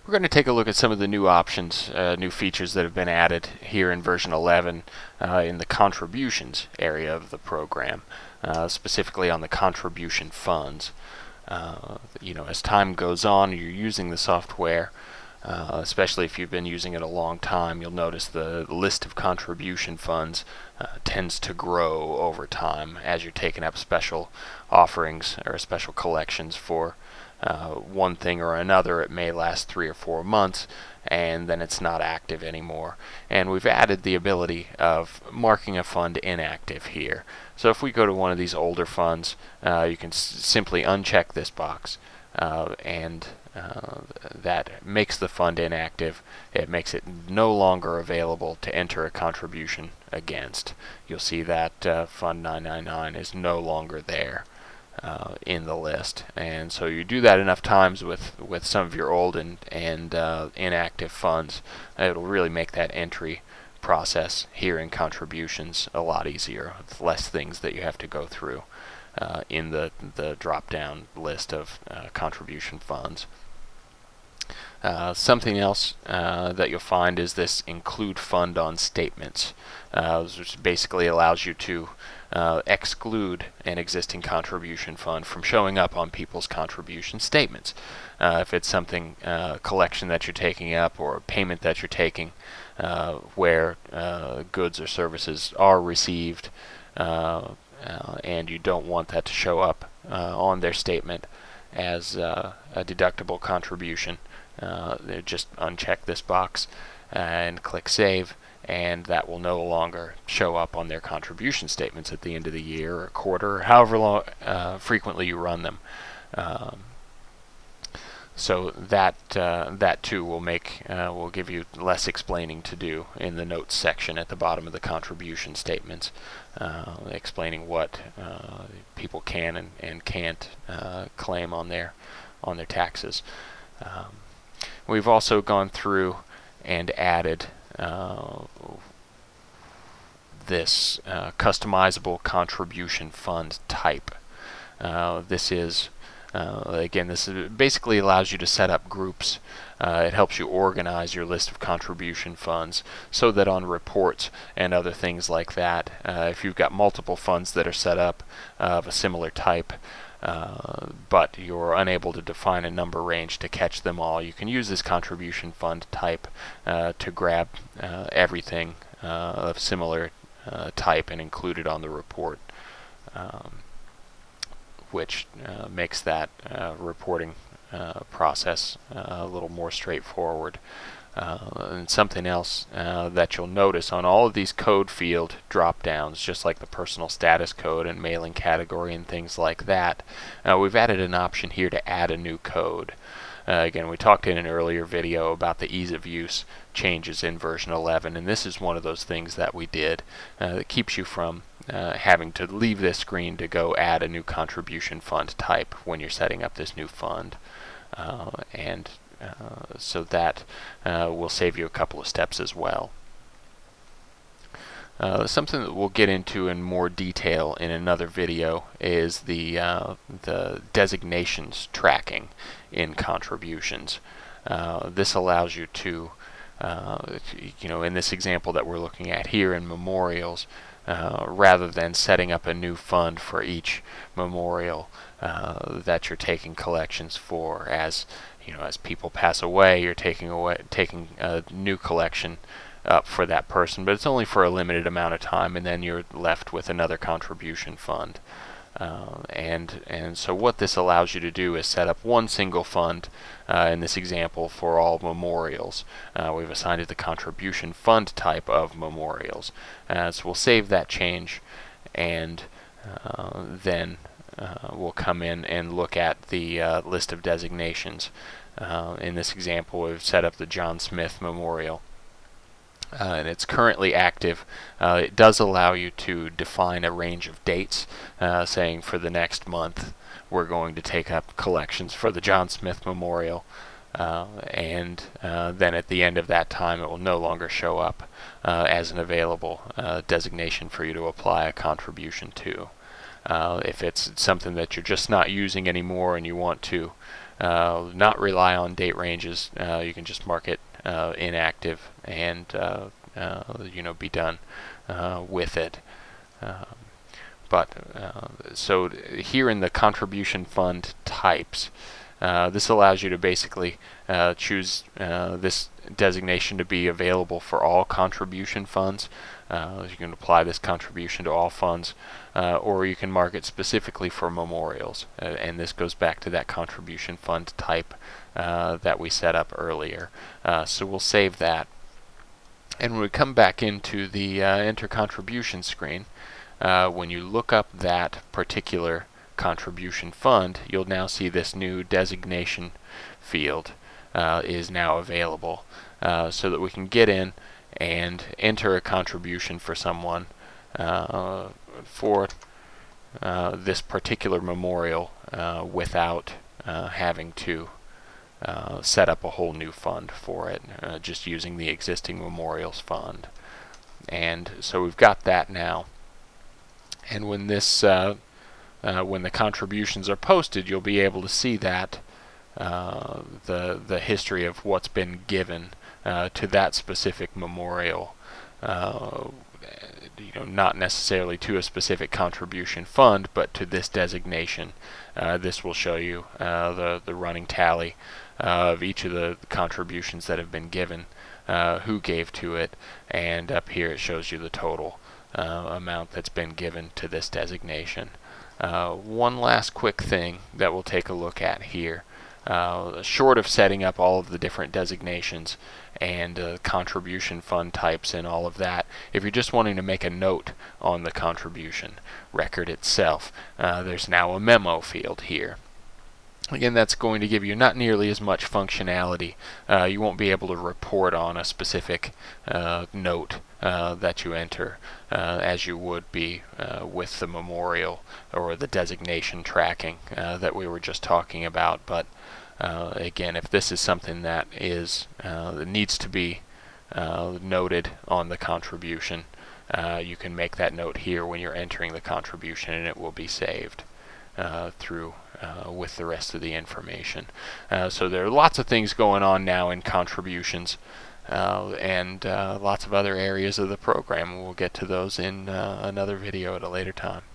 We're going to take a look at some of the new options, new features that have been added here in version 11 in the contributions area of the program, specifically on the contribution funds. As time goes on, you're using the software, especially if you've been using it a long time, you'll notice the list of contribution funds tends to grow over time as you're taking up special offerings or special collections for one thing or another. It may last 3 or 4 months and then it's not active anymore. And we've added the ability of marking a fund inactive here. So if we go to one of these older funds, you can simply uncheck this box and that makes the fund inactive. It makes it no longer available to enter a contribution against. You'll see that Fund 999 is no longer there in the list, and so you do that enough times with some of your old and inactive funds, it'll really make that entry process here in contributions a lot easier, with less things that you have to go through in the drop-down list of contribution funds. Something else that you'll find is this include fund on statements, which basically allows you to exclude an existing contribution fund from showing up on people's contribution statements. If it's something, collection that you're taking up or a payment that you're taking where goods or services are received and you don't want that to show up on their statement as a deductible contribution, just uncheck this box and click Save, and that will no longer show up on their contribution statements at the end of the year or quarter, or however long, frequently you run them. So that too will give you less explaining to do in the notes section at the bottom of the contribution statements, explaining what people can and can't claim on their taxes. We've also gone through and added this customizable contribution fund type. This basically allows you to set up groups. It helps you organize your list of contribution funds so that on reports and other things like that, if you've got multiple funds that are set up of a similar type, but you're unable to define a number range to catch them all, you can use this contribution fund type to grab everything of similar type and include it on the report, which makes that reporting process a little more straightforward. And something else that you'll notice on all of these code field drop downs, just like the personal status code and mailing category and things like that, we've added an option here to add a new code. Again, we talked in an earlier video about the ease of use changes in version 11, and this is one of those things that we did that keeps you from having to leave this screen to go add a new contribution fund type when you're setting up this new fund. So that will save you a couple of steps as well. Something that we'll get into in more detail in another video is the designations tracking in contributions. This allows you to, in this example that we're looking at here in memorials, rather than setting up a new fund for each memorial that you're taking collections for, as people pass away, you're taking a new collection up for that person, but it's only for a limited amount of time, and then you're left with another contribution fund. And so what this allows you to do is set up one single fund in this example for all memorials. We've assigned it the contribution fund type of memorials. So we'll save that change, and then we'll come in and look at the list of designations. In this example, we've set up the John Smith Memorial. And it's currently active. It does allow you to define a range of dates, saying for the next month we're going to take up collections for the John Smith Memorial, and then at the end of that time it will no longer show up as an available designation for you to apply a contribution to. If it's something that you're just not using anymore and you want to not rely on date ranges. You can just mark it inactive and be done with it. So here in the contribution fund types, this allows you to basically choose this designation to be available for all contribution funds. You can apply this contribution to all funds, or you can mark it specifically for memorials. And this goes back to that contribution fund type that we set up earlier. So we'll save that. And when we come back into the Enter Contribution screen, when you look up that particular contribution fund, you'll now see this new designation field is now available, so that we can get in and enter a contribution for someone for this particular memorial without having to set up a whole new fund for it, just using the existing memorials fund. And so we've got that now. And when this when the contributions are posted, you'll be able to see that the history of what's been given to that specific memorial. Not necessarily to a specific contribution fund, but to this designation. This will show you the running tally of each of the contributions that have been given, who gave to it, and up here it shows you the total amount that's been given to this designation. One last quick thing that we'll take a look at here. Short of setting up all of the different designations and contribution fund types and all of that, if you're just wanting to make a note on the contribution record itself, there's now a memo field here. Again, that's going to give you not nearly as much functionality. You won't be able to report on a specific note that you enter as you would be with the memorial or the designation tracking that we were just talking about. But again, if this is something that needs to be noted on the contribution, you can make that note here when you're entering the contribution, and it will be saved through with the rest of the information. So there are lots of things going on now in contributions, and lots of other areas of the program. We'll get to those in another video at a later time.